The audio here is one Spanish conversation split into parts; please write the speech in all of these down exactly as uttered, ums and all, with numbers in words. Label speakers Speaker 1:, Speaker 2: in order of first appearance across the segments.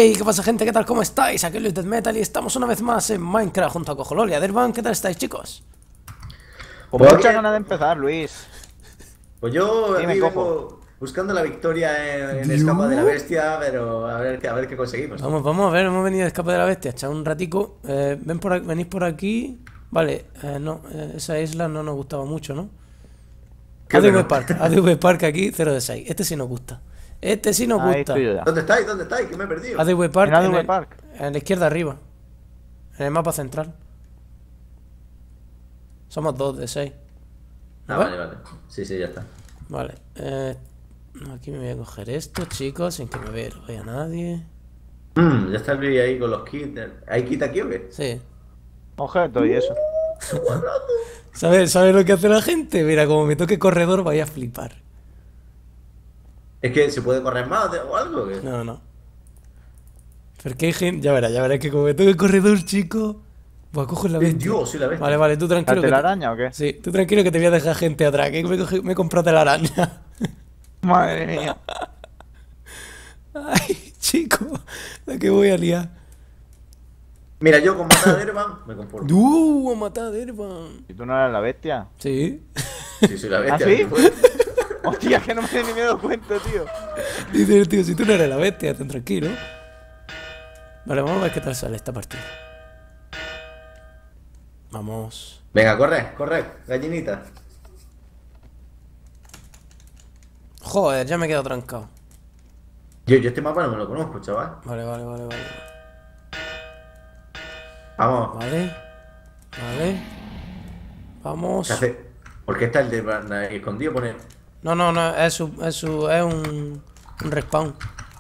Speaker 1: Hey, ¿qué pasa, gente? ¿Qué tal? ¿Cómo estáis? Aquí Luis Death Metal y estamos una vez más en Minecraft junto a Cojolol y a Dervan. ¿Qué tal estáis, chicos?
Speaker 2: Con
Speaker 3: Pues,
Speaker 2: muchas ganas de empezar, Luis.
Speaker 3: pues yo
Speaker 2: Dime,
Speaker 3: aquí
Speaker 2: cojo.
Speaker 3: vengo buscando la victoria en, en
Speaker 1: ¿Dios?
Speaker 3: Escapa de la Bestia, pero a ver, qué- a ver qué conseguimos.
Speaker 1: Vamos, vamos a ver, hemos venido a Escape de la Bestia, echad un ratico. Eh, ven por aquí, venís por aquí. Vale, eh, no, eh, esa isla no nos gustaba mucho, ¿no?
Speaker 3: Creo que
Speaker 1: A D V
Speaker 3: no.
Speaker 1: Park, A D V Park aquí, cero de seis. Este sí nos gusta. Este sí nos
Speaker 2: Ahí
Speaker 1: gusta.
Speaker 2: estoy yo ya.
Speaker 3: ¿Dónde estáis? ¿Dónde estáis? Que me he perdido.
Speaker 1: A D V Park,
Speaker 2: En A D V
Speaker 1: el-
Speaker 2: Park.
Speaker 1: en la izquierda arriba. En el mapa central. Somos dos de seis.
Speaker 3: Ah,
Speaker 1: ¿No ves?
Speaker 3: vale, vale. Sí, sí, ya está.
Speaker 1: Vale, eh, aquí me voy a coger esto, chicos, sin que me vea, vea nadie.
Speaker 3: Mm, ya está el vídeo ahí con los kits. ¿Hay kit aquí o qué?
Speaker 1: Sí.
Speaker 2: Objeto y eso.
Speaker 1: ¿Sabes, ¿Sabes lo que hace la gente? Mira, como me toque corredor, vaya a flipar.
Speaker 3: Es que se puede correr más o algo. ¿O qué?
Speaker 1: No, no. Porque hay gente. Ya verás, ya verás que como me toque corredor, chico. Pues cojo la bestia.
Speaker 3: Dios, soy la bestia.
Speaker 1: Vale, vale, tú tranquilo.
Speaker 2: ¿La
Speaker 1: que te-
Speaker 2: telaraña o qué?
Speaker 1: Sí, tú tranquilo que te voy a dejar gente atrás. Que me, he cogi- me he comprado telaraña.
Speaker 2: Madre mía.
Speaker 1: Ay, chico, la que voy a liar.
Speaker 3: Mira, yo con matar a Dervan me conformo.
Speaker 1: ¡Uh! A matar a Dervan.
Speaker 2: ¿Y tú no eres la bestia?
Speaker 1: Sí.
Speaker 3: Sí, soy la bestia.
Speaker 2: ¿Ah, sí?
Speaker 3: ¿qué fue?
Speaker 2: Hostia, que no me, ni me he dado cuenta, tío.
Speaker 1: Dice el tío, si tú no eres la bestia, ten tranquilo. Vale, vamos a ver qué tal sale esta partida. Vamos.
Speaker 3: Venga, corre, corre, gallinita.
Speaker 1: Joder, ya me he quedado trancado.
Speaker 3: Yo, yo este mapa no me lo conozco, chaval.
Speaker 1: Vale, vale, vale, vale.
Speaker 3: Vamos.
Speaker 1: Vale. Vale. Vamos.
Speaker 3: ¿Qué hace? ¿Por qué está el Dervan ahí escondido? Pone.
Speaker 1: No, no, no, es su, es su, es un, un respawn.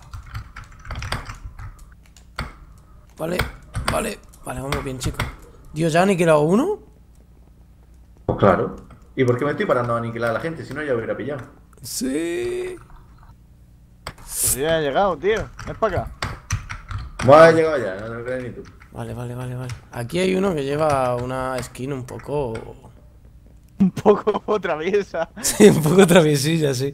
Speaker 1: Vale, vale, vale, vamos bien, chicos. Dios, ¿ya ha aniquilado uno?
Speaker 3: Pues claro. ¿Y por qué me estoy parando a aniquilar a la gente? Si no, ya hubiera pillado.
Speaker 1: Sí.
Speaker 2: Pues yo ya he llegado, tío. Ven para acá.
Speaker 3: Bueno, he llegado ya, no te lo crees ni tú.
Speaker 1: Vale, vale, vale, vale. Aquí hay uno que lleva una skin un poco...
Speaker 2: Un poco traviesa.
Speaker 1: Sí, un poco traviesilla, sí.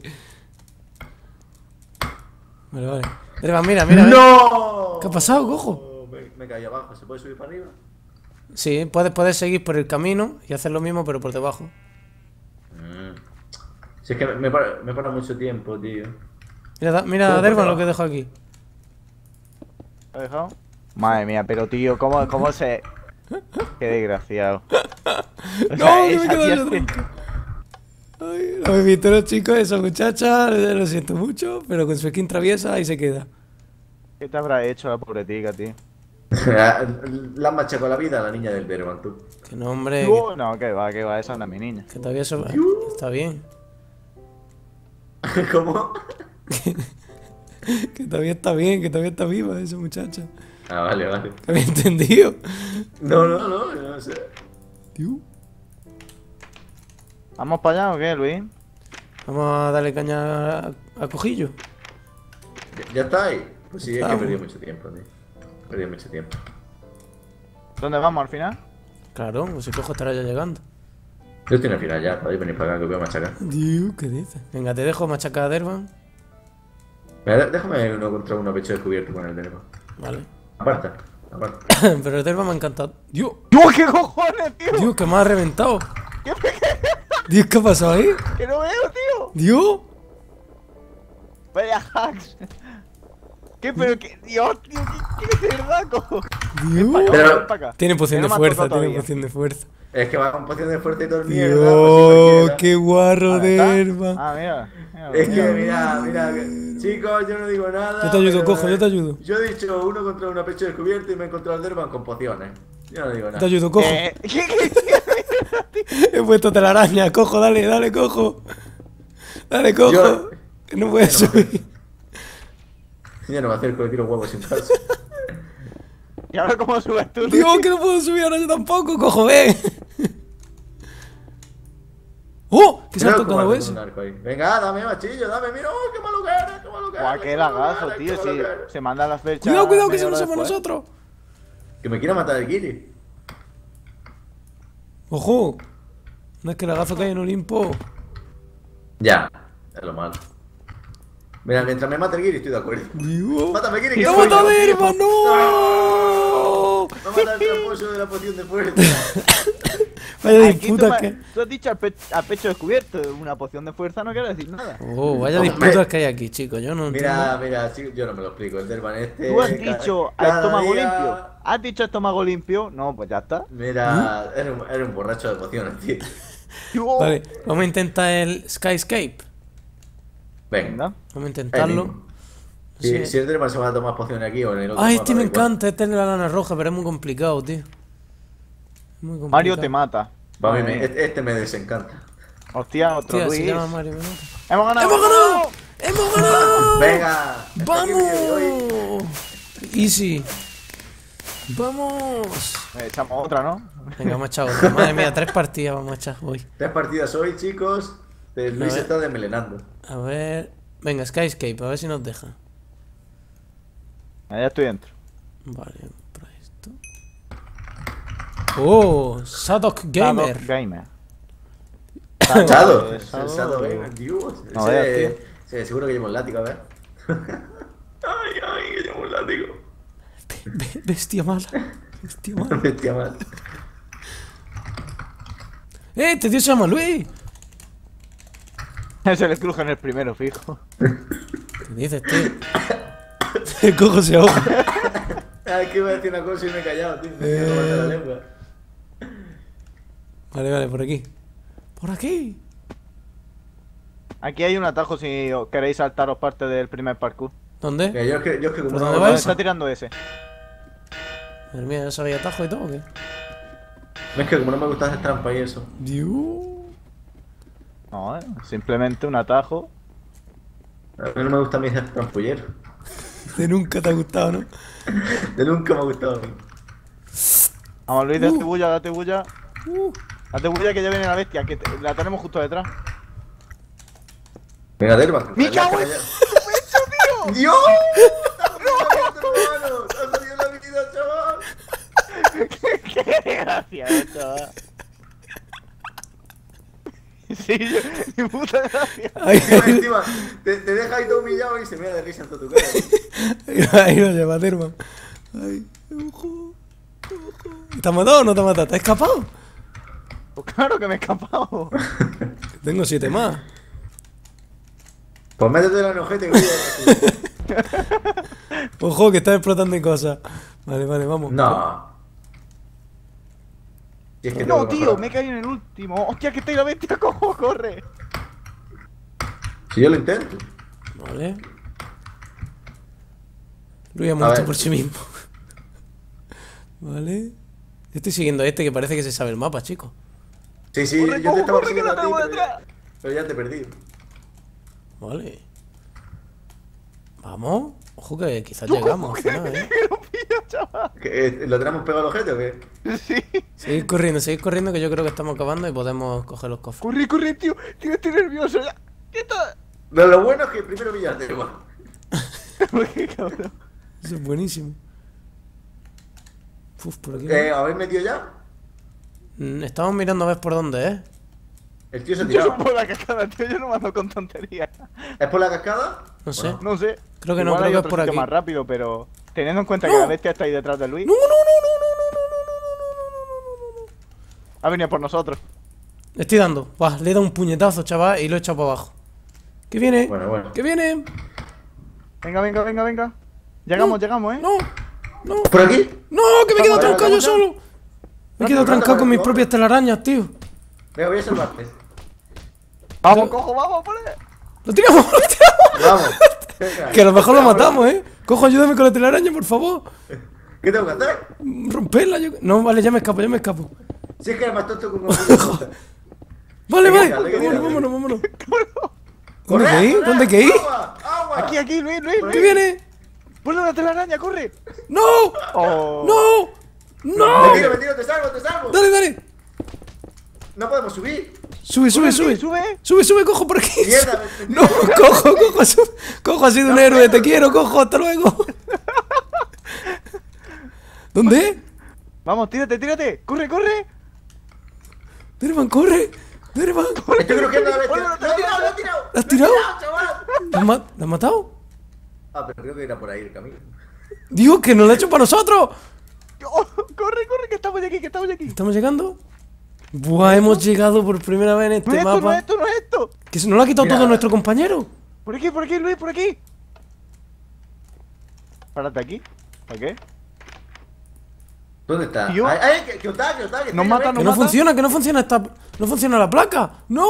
Speaker 1: Vale, vale. Dervan, mira, mira. mira.
Speaker 3: ¡No!
Speaker 1: ¿Qué ha pasado, cojo?
Speaker 3: Me, me caí abajo, ¿se puede subir para arriba?
Speaker 1: Sí, puedes, puedes seguir por el camino y hacer lo mismo, pero por debajo.
Speaker 3: Mm. Si es que me, me, para, me para mucho tiempo, tío.
Speaker 1: Mira, da- mira,
Speaker 3: ¿Cómo por
Speaker 1: Dervan, lo
Speaker 3: debajo?
Speaker 1: que dejo aquí.
Speaker 2: ¿Lo he dejado? Madre mía, pero tío, ¿cómo, cómo se...? Qué desgraciado. O
Speaker 1: No,
Speaker 2: sea,
Speaker 1: que me
Speaker 2: esa
Speaker 1: quedo
Speaker 2: tía
Speaker 1: yo
Speaker 2: se-
Speaker 1: tronco. Ay, lo he visto los chicos, esa muchacha, lo siento mucho, pero con su skin traviesa ahí se queda.
Speaker 2: ¿Qué te habrá hecho la pobretica, tío?
Speaker 3: La han machacado la vida a la niña del Dervan, tú.
Speaker 1: Que no, hombre,
Speaker 2: Uh, no, que va, que va, esa no es mi niña.
Speaker 1: que, que todavía eso está bien.
Speaker 3: ¿Cómo?
Speaker 1: Que todavía está bien, que todavía está viva esa muchacha.
Speaker 3: Ah, vale, vale.
Speaker 1: ¿Te había entendido?
Speaker 3: No, no, no, no sé.
Speaker 1: Tío.
Speaker 2: ¿Vamos para allá o qué, Luis?
Speaker 1: Vamos a darle caña a, a Cojillo.
Speaker 3: ¿Ya, ya está ahí? Pues sí, es que he
Speaker 1: Estamos.
Speaker 3: perdido mucho tiempo, tío. He perdido mucho tiempo.
Speaker 2: ¿Dónde vamos al final?
Speaker 1: Claro, pues si Cojo estará ya llegando.
Speaker 3: Yo estoy en el final ya, podéis venir para acá que os voy a machacar.
Speaker 1: Dios, ¿qué dices? Venga, te dejo machacar a Dervan.
Speaker 3: Mira, dé- déjame uno contra uno pecho descubierto con el Dervan.
Speaker 1: Vale.
Speaker 3: Aparta, aparta.
Speaker 1: Pero el Dervan me ha encantado. Dios,
Speaker 2: ¡Dios, qué cojones, tío!
Speaker 1: Dios, que me ha reventado. Dios, ¿qué ha pasado ahí?
Speaker 2: ¡Que no veo, tío!
Speaker 1: Dios.
Speaker 2: Vaya hacks. ¿Qué? Pero que... Dios, tío, ¿qué, qué de verdad, cojo?
Speaker 1: Dios.
Speaker 3: Pero-
Speaker 2: Ven para acá.
Speaker 1: Tiene poción
Speaker 2: Que
Speaker 1: de
Speaker 2: no me ha
Speaker 1: fuerza,
Speaker 2: tocado
Speaker 1: tiene
Speaker 2: todavía.
Speaker 1: poción de fuerza.
Speaker 3: Es que va con poción de fuerte y todo el mierda.
Speaker 1: Dios,
Speaker 3: pues, si
Speaker 1: qué guarro
Speaker 2: Ahora está.
Speaker 1: Dervan.
Speaker 2: Ah, mira. mira,
Speaker 3: Es que
Speaker 2: mira.
Speaker 3: mira, mira, que- chicos, yo no digo nada.
Speaker 1: Yo te ayudo,
Speaker 3: pero,
Speaker 1: Cojo, yo te
Speaker 3: eh,
Speaker 1: ayudo.
Speaker 3: Yo he dicho uno contra uno pecho descubierto y me he encontrado al Dervan con pociones. Yo no digo
Speaker 1: Te
Speaker 3: nada.
Speaker 1: ayudo, Cojo.
Speaker 2: Eh, ¿Qué, qué,
Speaker 1: He puesto telaraña, Cojo, dale, dale, Cojo. Dale, Cojo.
Speaker 3: Yo-
Speaker 1: Que no puedes
Speaker 3: Yo no-
Speaker 1: subir.
Speaker 3: Yo no me acerco, le tiro huevos sin paso.
Speaker 2: ¿Y ahora cómo subes tú, Luis?
Speaker 1: Dios, que no puedo subir ahora yo tampoco, Cojo, ven. ¡Oh! ¿Qué se ha
Speaker 3: Creo que
Speaker 1: tocado
Speaker 3: guardo
Speaker 1: eso?
Speaker 3: un arco ahí. Venga, dame machillo, dame, mira, oh, qué malo que eres, qué malo que eres.
Speaker 2: Guau, qué
Speaker 3: qué malo
Speaker 2: lagazo,
Speaker 3: eres,
Speaker 2: tío.
Speaker 3: qué malo
Speaker 2: Si
Speaker 3: que eres.
Speaker 2: se manda la fecha.
Speaker 1: Cuidado, cuidado, que
Speaker 2: media
Speaker 1: si no
Speaker 2: hora
Speaker 1: somos
Speaker 2: después.
Speaker 1: nosotros.
Speaker 3: Que me quiera matar el Kiri.
Speaker 1: ¡Ojo! No es que el lagazo que hay en Olimpo.
Speaker 3: Ya, es lo malo. Mira, mientras me mata el Giri estoy de acuerdo.
Speaker 1: Dios.
Speaker 3: Mátame, Giri, que
Speaker 1: ¡No
Speaker 3: soy
Speaker 1: mata a
Speaker 3: yo.
Speaker 1: Derman! ¡No!
Speaker 3: Me ha matado el tramposo de la poción de fuerza.
Speaker 1: Vaya
Speaker 2: Aquí tú,
Speaker 1: disputas
Speaker 2: me-
Speaker 1: que...
Speaker 2: tú has dicho al, pe- al pecho descubierto. Una poción de fuerza no quiere decir nada.
Speaker 1: Oh, vaya
Speaker 3: Hombre.
Speaker 1: disputas que hay aquí, chicos. Yo no
Speaker 3: Mira,
Speaker 1: entiendo.
Speaker 3: mira, sí, yo no me lo explico. El Derman este.
Speaker 2: Tú has
Speaker 3: ca-
Speaker 2: dicho a
Speaker 3: cada
Speaker 2: estómago
Speaker 3: día-
Speaker 2: limpio. ¿Has dicho estómago limpio? No, pues ya está.
Speaker 3: Mira, eres un, eres un borracho de pociones, tío.
Speaker 2: Yo-
Speaker 1: Vale, vamos a intentar el Skyscape.
Speaker 3: Venga.
Speaker 2: Venga.
Speaker 1: Vamos a
Speaker 3: ahí
Speaker 1: intentarlo.
Speaker 3: mismo.
Speaker 1: No
Speaker 3: Si,
Speaker 1: sé.
Speaker 3: si el Derman se va a tomar pociones aquí o en el otro.
Speaker 1: Ay,
Speaker 3: mapa,
Speaker 1: este me
Speaker 3: da igual.
Speaker 1: encanta. Este es de la lana roja, pero es muy complicado, tío. Es muy complicado.
Speaker 2: Mario te mata.
Speaker 3: Va, a mí
Speaker 2: Madre
Speaker 3: me-
Speaker 2: mía.
Speaker 3: este, este me desencanta.
Speaker 2: Hostia, otro
Speaker 1: Hostia, se
Speaker 2: Luis.
Speaker 1: llama Mario, me nota.
Speaker 2: ¡Hemos ganado!
Speaker 1: ¡Hemos ganado! ¡Hemos ganado!
Speaker 3: Venga. hasta aquí el vídeo de hoy.
Speaker 1: ¡Vamos! Easy. ¡Vamos!
Speaker 2: Eh, Echamos otra, ¿no?
Speaker 1: Venga, vamos a echar otra. Madre mía, tres partidas vamos a echar hoy.
Speaker 3: Tres partidas hoy, chicos. Eh, Luis
Speaker 1: A ver.
Speaker 3: está desmelenando.
Speaker 1: A ver... Venga, Skyscape, a ver si nos deja.
Speaker 2: Ah, ya estoy dentro.
Speaker 1: Vale, para esto. ¡Oh! Sadok Gamer.
Speaker 2: Shadow Gamer.
Speaker 3: Shadow.
Speaker 2: eh,
Speaker 3: El
Speaker 2: Shadow.
Speaker 3: Shadow Gamer, Dios.
Speaker 2: No
Speaker 3: Ese-
Speaker 2: veas, tío.
Speaker 3: ese seguro que lleva un látigo, a ver. Ay, ay, que lleva un látigo.
Speaker 1: Be- bestia mala. Bestia mala.
Speaker 3: Bestia mal.
Speaker 1: ¡Eh! Este tío se llama Luis.
Speaker 2: Es el Scrooge en el primero, fijo.
Speaker 1: ¿Qué dices, tío? El cojo se ahoga.
Speaker 3: Ay, que iba a decir una cosa y me he callado, tío. Me
Speaker 1: Eh.
Speaker 3: he cortado la lengua.
Speaker 1: Vale, vale, por aquí. Por aquí.
Speaker 2: Aquí hay un atajo si os queréis saltaros parte del primer parkour.
Speaker 1: ¿Dónde?
Speaker 3: Mira, yo es que, yo es que como
Speaker 1: ¿Por
Speaker 3: no
Speaker 1: dónde
Speaker 3: hago
Speaker 1: vais?
Speaker 2: ¿Dónde
Speaker 3: nada-
Speaker 2: está tirando ese?
Speaker 1: Madre mía, ¿ya sabéis atajo y todo o qué?
Speaker 3: Es que como no me gusta hacer trampa y eso.
Speaker 1: Dios.
Speaker 2: No, eh, simplemente un atajo.
Speaker 3: A mí no me gusta a mí hacer trampollero.
Speaker 1: De nunca te ha gustado, ¿no?
Speaker 3: De nunca me ha gustado a mí.
Speaker 2: Vamos, Luis, date
Speaker 1: Uh.
Speaker 2: bulla, date bulla.
Speaker 1: Uh.
Speaker 2: Date bulla que ya viene la bestia, que te- la tenemos justo detrás.
Speaker 3: Venga, Derman.
Speaker 2: ¡Me cago en
Speaker 3: tío! ¡Dios! ¡No! ¡Ha salido la vida, chaval!
Speaker 2: ¡Qué gracia, chaval! Sí, yo, mi puta gracia.
Speaker 1: Ahí,
Speaker 3: Encima, encima, te, te deja ahí todo humillado y se me da de risa en toda tu cara. tío.
Speaker 1: ahí lo lleva Derman. Ay, ojo. ¿Te has matado o no te has matado? ¿Te has escapado?
Speaker 2: Pues claro que me he escapado.
Speaker 1: Tengo siete más.
Speaker 3: Pues métete en el ojete que voy a...
Speaker 1: Ojo, que estás explotando cosas. Vale, vale, vamos.
Speaker 3: No. Si es que
Speaker 2: No,
Speaker 3: tengo que
Speaker 2: tío,
Speaker 3: mejorar.
Speaker 2: me he caído en el último. Hostia, que está ahí la bestia, cojo, corre.
Speaker 3: Si yo lo intento.
Speaker 1: Vale. Luis ha muerto
Speaker 3: ver.
Speaker 1: por sí mismo. Vale. Yo estoy siguiendo a este que parece que se sabe el mapa, chicos.
Speaker 3: Sí, sí,
Speaker 2: Corre,
Speaker 3: yo
Speaker 2: cojo,
Speaker 3: te estaba
Speaker 2: corre, que
Speaker 3: persiguiendo
Speaker 2: la
Speaker 3: a ti,
Speaker 2: tengo
Speaker 3: pero
Speaker 2: detrás.
Speaker 3: ya, pero ya te he perdido.
Speaker 1: Vale. Vamos. Ojo que quizás
Speaker 2: Tú,
Speaker 1: llegamos
Speaker 2: cojo,
Speaker 1: al
Speaker 2: que,
Speaker 1: final, ¿eh?
Speaker 2: que lo pillo, chaval.
Speaker 3: ¿Que, eh, ¿Lo tenemos pegado al ojete o qué?
Speaker 2: Sí.
Speaker 1: Seguid corriendo, seguid corriendo que yo creo que estamos acabando y podemos coger los cofres.
Speaker 2: Corre, corre, tío. Tío, estoy nervioso ya. ¿Qué está?
Speaker 3: No, lo bueno es que primero pillaste, igual.
Speaker 2: Qué cabrón.
Speaker 1: Eso es buenísimo. Uf, por aquí.
Speaker 3: Eh, ¿Habéis metido ya?
Speaker 1: Mm, Estamos mirando a ver por dónde, ¿eh?
Speaker 3: El tío se ha
Speaker 2: Yo soy
Speaker 3: tirado.
Speaker 2: por la cascada, tío. Yo no me ando con tonterías.
Speaker 3: ¿Es por la cascada?
Speaker 1: No sé.
Speaker 3: Bueno.
Speaker 2: No sé.
Speaker 1: Creo que no,
Speaker 2: Igual
Speaker 1: creo
Speaker 2: hay
Speaker 1: que es
Speaker 2: otro
Speaker 1: por
Speaker 2: sitio
Speaker 1: aquí.
Speaker 2: más rápido, pero teniendo en cuenta
Speaker 1: No.
Speaker 2: que la bestia está ahí detrás de Luis,
Speaker 1: No, no, no, no, no, no, no, no, no, no, no, no, no.
Speaker 2: ha venido por nosotros.
Speaker 1: Le estoy dando. Buah, le he dado un puñetazo, chaval, y lo he echado para abajo. ¿Qué viene?
Speaker 3: Bueno, bueno.
Speaker 1: ¿Qué viene?
Speaker 2: Venga, venga, venga, venga. Llegamos,
Speaker 1: No,
Speaker 2: llegamos, eh.
Speaker 1: No, no,
Speaker 3: ¿Por aquí?
Speaker 1: no, que me he quedado
Speaker 2: Vamos,
Speaker 1: trancado yo
Speaker 2: vamos,
Speaker 1: solo. Me he
Speaker 3: Rápido,
Speaker 1: quedado trancado
Speaker 3: rápido,
Speaker 1: con mis
Speaker 3: rápido.
Speaker 1: propias telarañas, tío.
Speaker 3: Venga, voy a salvarte.
Speaker 2: Vamos, cojo, vamos, por él.
Speaker 1: ¡Lo tiramos! ¡Lo tiramos!
Speaker 3: Vamos. Venga.
Speaker 1: Que a lo mejor lo
Speaker 3: Vamos.
Speaker 1: matamos, ¿eh? Cojo, ayúdame con la telaraña, por favor.
Speaker 3: ¿Qué tengo que hacer?
Speaker 1: Romperla, yo... No, vale, ya me escapo, ya me escapo.
Speaker 3: Si es que eres más tonto que un conjunto.
Speaker 1: Vale,
Speaker 3: Venga,
Speaker 1: vale.
Speaker 3: venga,
Speaker 1: Vámonos, vámonos,
Speaker 3: venga.
Speaker 1: vámonos. ¿Dónde que ir? ¿Dónde que ir?
Speaker 3: ¡Agua! ¡Agua!
Speaker 2: Aquí, aquí, Luis, Luis,
Speaker 1: ¿Qué
Speaker 2: Luis.
Speaker 1: viene?
Speaker 2: Ponle una telaraña, corre.
Speaker 1: ¡No!
Speaker 2: Oh.
Speaker 1: ¡No! ¡No!
Speaker 3: Me tiro, me tiro, te salvo, te salvo.
Speaker 1: Dale, dale.
Speaker 3: No podemos subir.
Speaker 1: Sube, sube, sube.
Speaker 2: sube.
Speaker 1: Sube, sube, cojo por aquí.
Speaker 3: Mierda, me-
Speaker 1: No, cojo, cojo, sube. Cojo, ha sido un héroe. Te quiero, cojo. Hasta luego. ¿Dónde?
Speaker 2: Vamos, tírate, tírate. Corre, corre.
Speaker 1: Derman, corre. Derman.
Speaker 3: Estoy crujiendo la bestia.
Speaker 2: Ponle
Speaker 3: ¡Lo
Speaker 2: una
Speaker 3: he tirado, lo he tirado!
Speaker 1: ¿La has tirado?
Speaker 3: chaval!
Speaker 1: ¿Lo has, ma- lo has matado?
Speaker 3: Ah, pero creo que era por ahí el camino.
Speaker 1: Dios, que nos lo ha hecho para nosotros.
Speaker 2: Oh, corre, corre, que estamos de aquí, que estamos de aquí.
Speaker 1: ¿Estamos llegando? Buah, hemos llegado por primera vez en
Speaker 2: No
Speaker 1: este
Speaker 2: es esto, no
Speaker 1: mapa.
Speaker 2: es esto, no es esto.
Speaker 1: Que se nos lo ha quitado
Speaker 3: Mira.
Speaker 1: todo nuestro compañero.
Speaker 2: Por aquí, por aquí, Luis, por aquí. Párate aquí. ¿Para qué?
Speaker 3: ¿Dónde está?
Speaker 2: Tío.
Speaker 3: ¡Ay, ay! Que, que os da, que os da! Que
Speaker 2: Nos
Speaker 3: estoy-
Speaker 2: matan,
Speaker 3: ven.
Speaker 1: Que
Speaker 2: nos
Speaker 1: no
Speaker 2: mata?
Speaker 1: funciona, que no funciona esta. No funciona la placa. ¡No!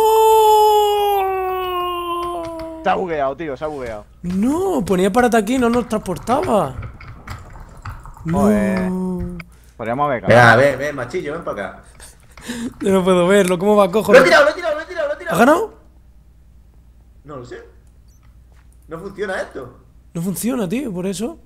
Speaker 2: Se ha bugueado, tío, se ha bugueado.
Speaker 1: No, ponía para aquí y no nos transportaba.
Speaker 2: Joder.
Speaker 1: No.
Speaker 2: Podríamos haber ganado.
Speaker 3: Venga, ven, ven, machillo, ven para acá.
Speaker 1: Yo no puedo verlo. ¿Cómo va, cojo?
Speaker 3: ¡Lo he tirado, lo he tirado, lo he tirado, lo he
Speaker 1: ¿Has
Speaker 3: tirado!
Speaker 1: ganado?
Speaker 3: No lo sé. No funciona esto.
Speaker 1: No funciona, tío, por eso.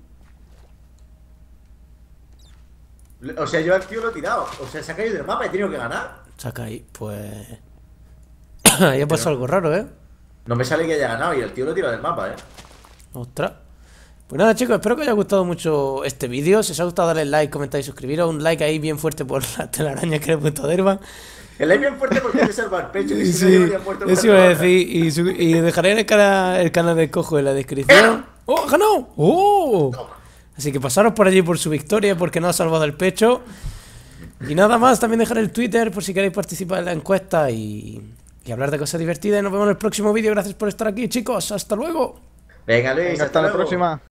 Speaker 3: O sea, yo al tío lo he tirado. O sea, se ha caído del mapa y he tenido que ganar.
Speaker 1: Saca ahí, pues. Ahí ha pasado algo raro, ¿eh?
Speaker 3: No me sale que haya ganado y el tío lo he tirado del mapa, eh.
Speaker 1: Ostras. Pues nada, chicos, espero que os haya gustado mucho este vídeo. Si os ha gustado, darle like, comentar y suscribiros. Un like ahí bien fuerte por la telaraña que le he puesto a Dervan.
Speaker 3: El like bien fuerte porque te salva el pecho. Que si no,
Speaker 1: Sí,
Speaker 3: yo habría muerto
Speaker 1: eso
Speaker 3: por
Speaker 1: iba a
Speaker 3: la
Speaker 1: decir. Y, su- y dejaré el, cana- el canal de Cojo en la descripción. ¡Oh, ha ganado! ¡Oh! Así que pasaros por allí por su victoria porque no ha salvado el pecho. Y nada más, también dejaré el Twitter por si queréis participar en la encuesta y, y hablar de cosas divertidas. Y nos vemos en el próximo vídeo. Gracias por estar aquí, chicos. Hasta luego.
Speaker 3: Venga, Luis,
Speaker 2: Venga, hasta la
Speaker 3: luego.
Speaker 2: próxima.